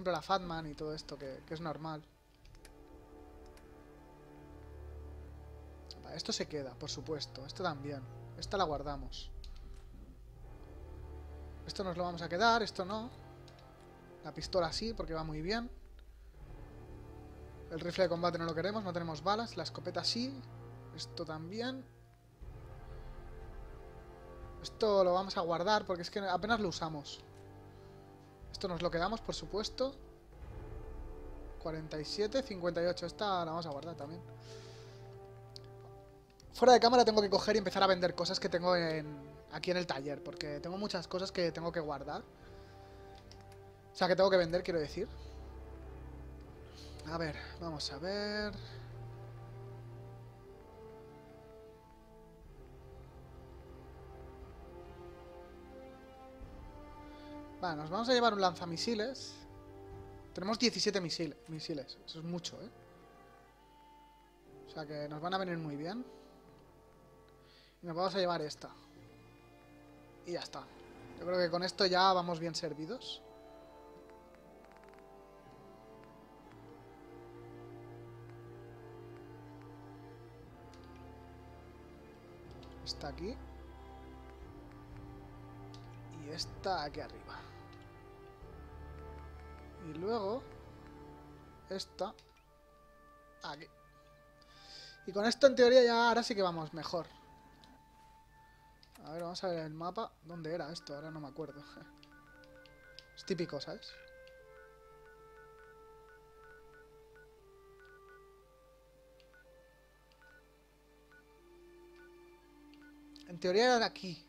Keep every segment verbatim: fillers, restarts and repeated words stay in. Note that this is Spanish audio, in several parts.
ejemplo, la Fatman y todo esto, que, que es normal. Vale, esto se queda, por supuesto. Esto también. Esta la guardamos. Esto nos lo vamos a quedar, esto no. La pistola sí, porque va muy bien. El rifle de combate no lo queremos, no tenemos balas. La escopeta sí. Esto también. Esto lo vamos a guardar porque es que apenas lo usamos. Esto nos lo quedamos, por supuesto. cuarenta y siete, cincuenta y ocho. Esta la vamos a guardar también. Fuera de cámara tengo que coger y empezar a vender cosas que tengo en, aquí en el taller. Porque tengo muchas cosas que tengo que guardar. O sea, que tengo que vender, quiero decir. A ver, vamos a ver... Vale, nos vamos a llevar un lanzamisiles. Tenemos diecisiete misil, misiles. Eso es mucho, ¿eh? O sea que nos van a venir muy bien. Y nos vamos a llevar esta. Y ya está. Yo creo que con esto ya vamos bien servidos. Está aquí. Y esta aquí arriba. Y luego esta aquí. Y con esto en teoría ya ahora sí que vamos mejor. A ver, vamos a ver el mapa. ¿Dónde era esto? Ahora no me acuerdo. Es típico, ¿sabes? En teoría era de aquí.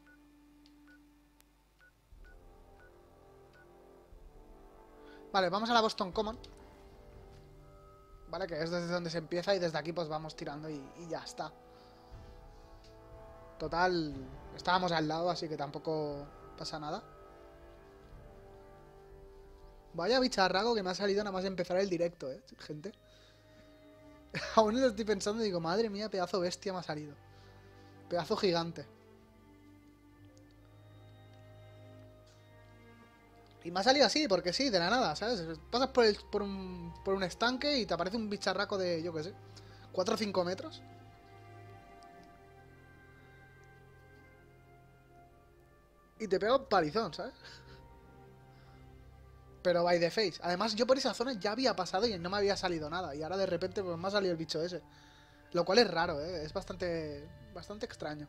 Vale, vamos a la Boston Common. Vale, que es desde donde se empieza y desde aquí pues vamos tirando y, y ya está. Total, estábamos al lado, así que tampoco pasa nada. Vaya bicharraco que me ha salido nada más empezar el directo, eh, gente. Aún lo estoy pensando y digo, madre mía, pedazo bestia me ha salido. Pedazo gigante. Y me ha salido así, porque sí, de la nada, ¿sabes? Pasas por, el, por, un, por un estanque y te aparece un bicharraco de, yo qué sé, cuatro o cinco metros. Y te pega un palizón, ¿sabes? Pero by the face. Además, yo por esa zona ya había pasado y no me había salido nada. Y ahora de repente pues me ha salido el bicho ese. Lo cual es raro, ¿eh? Es bastante, bastante extraño.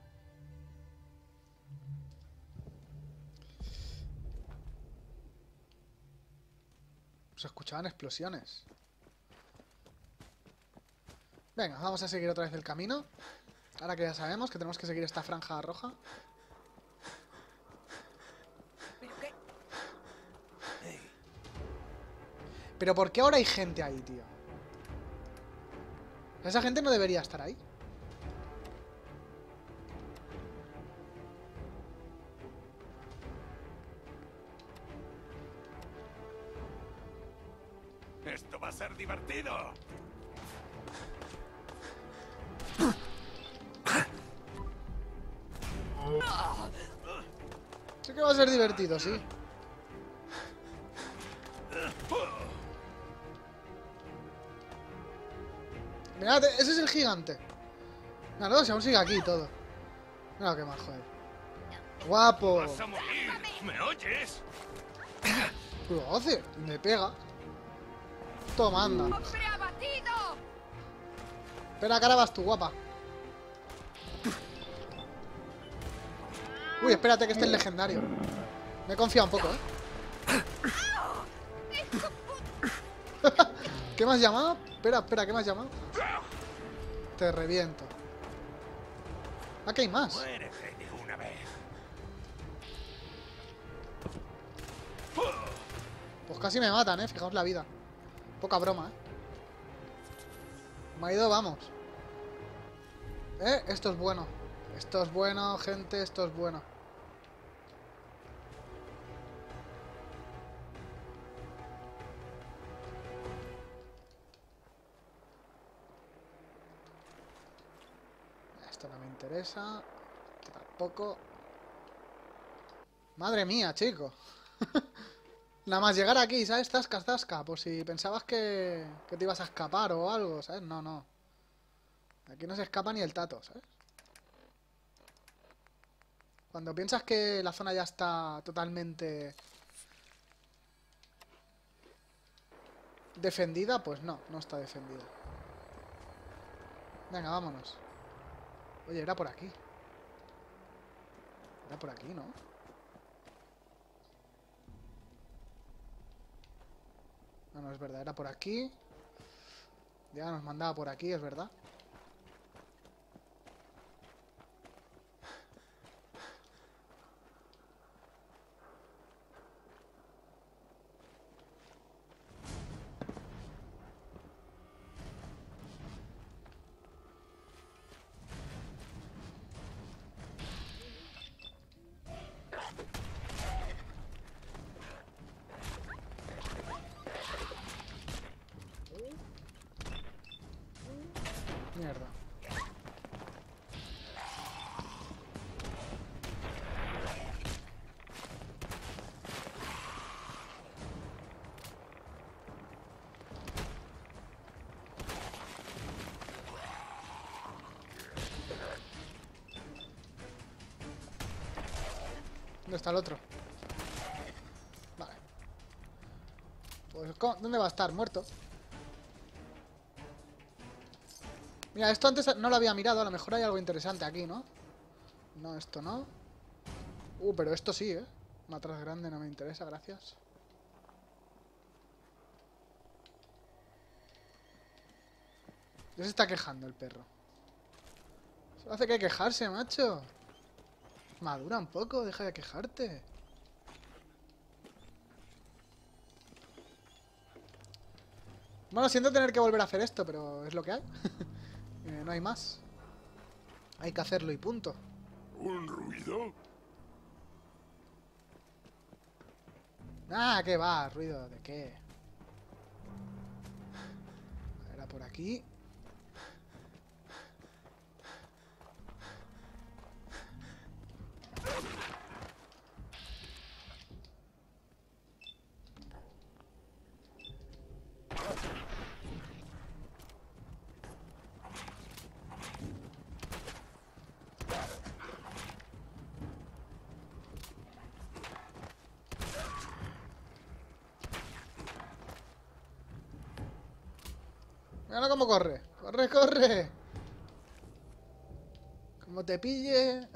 Se escuchaban explosiones. Venga, vamos a seguir otra vez el camino. Ahora que ya sabemos que tenemos que seguir esta franja roja. ¿Pero qué? Pero ¿por qué ahora hay gente ahí, tío? Esa gente no debería estar ahí. ¡Esto va a ser divertido! Sí que va a ser divertido, sí. Mirad, ese es el gigante. Mira, no, si aún sigue aquí todo. Mira qué más, joder. Guapo. ¡Vas a morir! ¿Me oyes? ¿Qué lo hace? Me pega. Toma, anda. ¡Hombre abatido! Espera, que ahora vas tú, guapa. Uy, espérate que este es legendario. Me he confiado un poco, ¿eh? ¿Qué me has llamado? Espera, espera, ¿qué me has llamado? Te reviento. Aquí hay más. Muérete de una vez. Pues casi me matan, ¿eh? Fijaos la vida. Poca broma, ¿eh? Me ha ido, vamos. ¿Eh? Esto es bueno. Esto es bueno, gente, esto es bueno. Esto no me interesa. Esto tampoco. Madre mía, chico. Nada más llegar aquí, ¿sabes? Zasca, zasca. Por si pensabas que, que te ibas a escapar o algo, ¿sabes? No, no. Aquí no se escapa ni el tato, ¿sabes? Cuando piensas que la zona ya está totalmente defendida, pues no, no está defendida. Venga, vámonos. Oye, era por aquí. Era por aquí, ¿no? No, no es verdad, era por aquí. Ya nos mandaba por aquí, es verdad. Mierda. ¿Dónde está el otro? Vale. Pues, ¿dónde va a estar? Muerto. Mira, esto antes no lo había mirado. A lo mejor hay algo interesante aquí, ¿no? No, esto no. Uh, pero esto sí, ¿eh? Matraz grande no me interesa, gracias. Ya se está quejando el perro. Solo hace que quejarse, macho. Madura un poco, deja de quejarte. Bueno, siento tener que volver a hacer esto, pero es lo que hay. eh, no hay más. Hay que hacerlo y punto. ¿Un ruido? Ah, ¿qué va? ¿Ruido de qué? Era por aquí. Mira cómo corre. Corre, corre. Como te pille.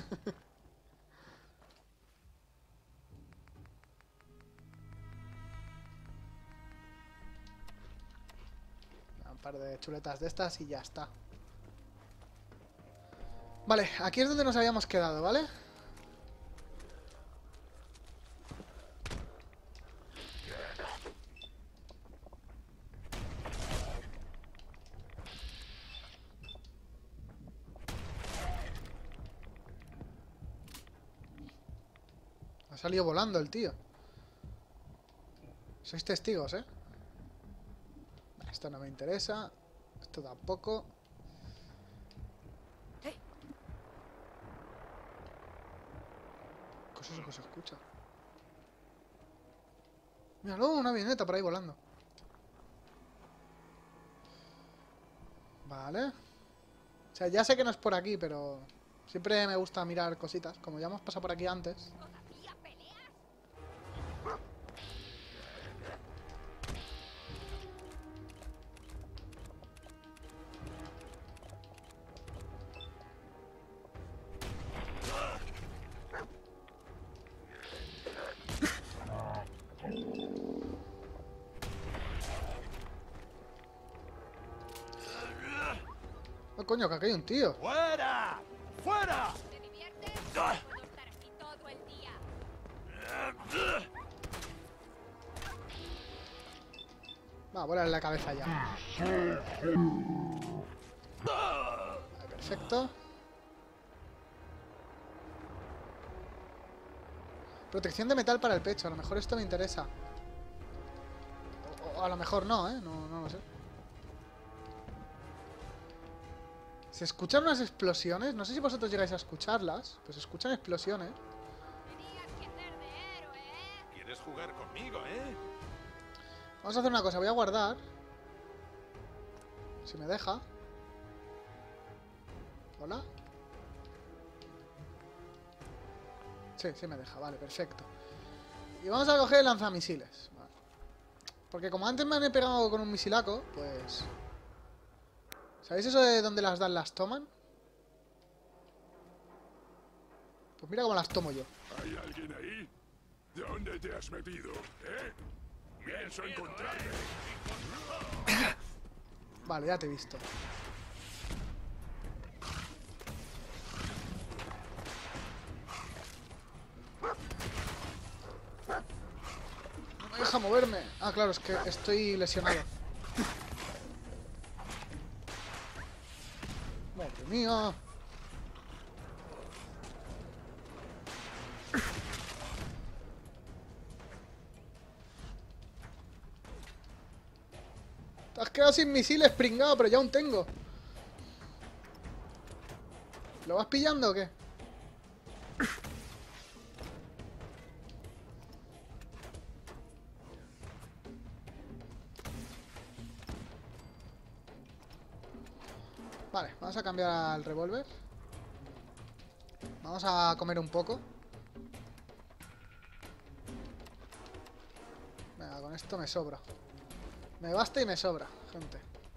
Un par de chuletas de estas y ya está. Vale, aquí es donde nos habíamos quedado, ¿vale? Ha salido volando el tío. Sois testigos, ¿eh? Esto no me interesa. Esto tampoco. ¿Qué es eso que se escucha? Míralo, una avioneta por ahí volando. Vale. O sea, ya sé que no es por aquí, pero siempre me gusta mirar cositas. Como ya hemos pasado por aquí antes. Oh, coño, que aquí hay un tío. ¡Fuera! ¡Fuera! ¿Te diviertes? Puedo estar aquí todo el día. Va, vuela en la cabeza ya. Vale, perfecto. Protección de metal para el pecho. A lo mejor esto me interesa. O, o a lo mejor no, ¿eh? No, no lo sé. Se escuchan unas explosiones. No sé si vosotros llegáis a escucharlas. Pues se escuchan explosiones. Tenías que hacer de héroe, ¿eh? ¿Quieres jugar conmigo, ¿eh? Vamos a hacer una cosa, voy a guardar. Si me deja. ¿Hola? Sí, sí me deja, vale, perfecto. Y vamos a coger el lanzamisiles. Vale. Porque como antes me han pegado con un misilaco, pues... ¿Sabéis eso de dónde las dan, las toman? Pues mira cómo las tomo yo. ¿Hay alguien ahí? ¿Dónde te has metido, eh? Pienso encontrarme. Vale, ya te he visto. No me deja moverme. Ah, claro, es que estoy lesionado. Madre mía. Te has quedado sin misiles, pringado, pero ya aún tengo. ¿Lo vas pillando o qué? Vale, vamos a cambiar al revólver. Vamos a comer un poco. Venga, con esto me sobra. Me basta y me sobra, gente.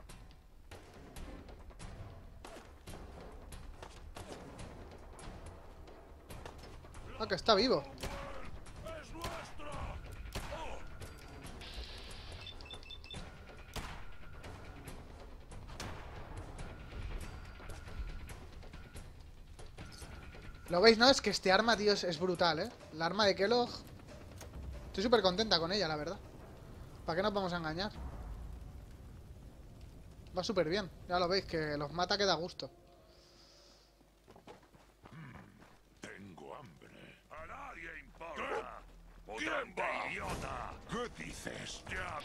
Ah, que está vivo. ¡Es nuestro! ¿Lo veis, no? Es que este arma, tío, es, es brutal, ¿eh? El arma de Kellogg. Estoy súper contenta con ella, la verdad. ¿Para qué nos vamos a engañar? Va súper bien. Ya lo veis, que los mata que da gusto. Tengo hambre. A nadie importa. ¿Quién va? Idiota. ¿Qué dices? Ya.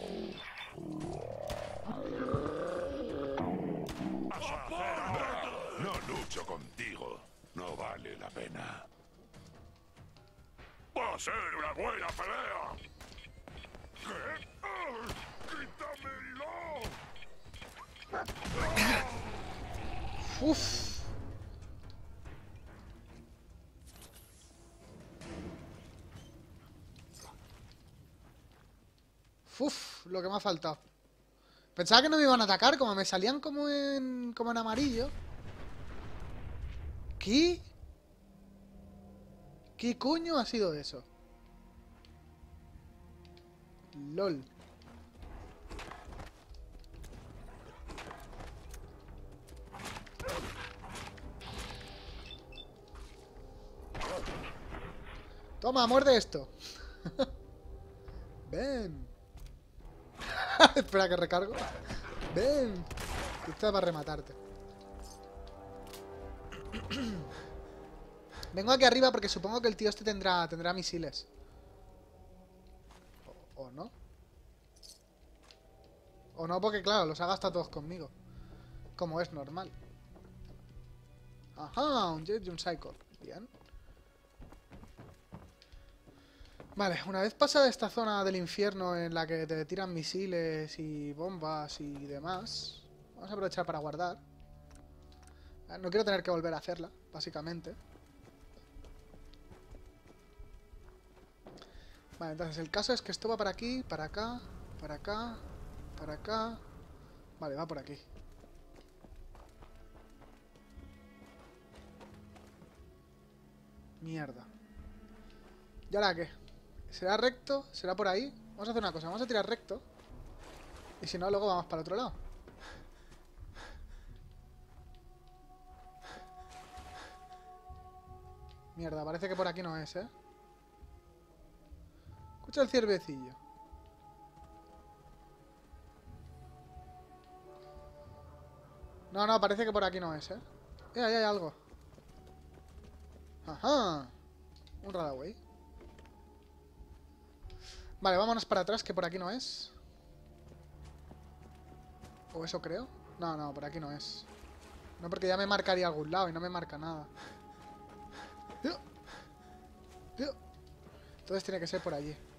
¿Vas a hacer? No lucho contigo. No vale la pena. Va a ser una buena pelea. ¿Qué? ¡Quítamelo! Uf. Uf, lo que me ha faltado. Pensaba que no me iban a atacar, como me salían como en, como en amarillo. ¿Qué? ¿Qué coño ha sido eso? LOL. Toma, muerde esto. Ven. Espera que recargo. Ven. Esta va a rematarte. Vengo aquí arriba porque supongo que el tío este tendrá, tendrá misiles. O, o no. O no, porque claro, los ha gastado todos conmigo. Como es normal. Ajá, un Jet y un Psycho. Bien. Vale, una vez pasada esta zona del infierno en la que te tiran misiles y bombas y demás, vamos a aprovechar para guardar. No quiero tener que volver a hacerla, básicamente. Vale, entonces el caso es que esto va para aquí, para acá, para acá, para acá. Vale, va por aquí. Mierda. ¿Y ahora qué? ¿Será recto? ¿Será por ahí? Vamos a hacer una cosa, vamos a tirar recto. Y si no, luego vamos para el otro lado. Mierda, parece que por aquí no es, ¿eh? Escucha el ciervecillo. No, no, parece que por aquí no es, ¿eh? Eh, ahí hay algo. Ajá. Un Radaway. Vale, vámonos para atrás, que por aquí no es. O eso creo. No, no, por aquí no es. No, porque ya me marcaría algún lado y no me marca nada. Entonces tiene que ser por allí.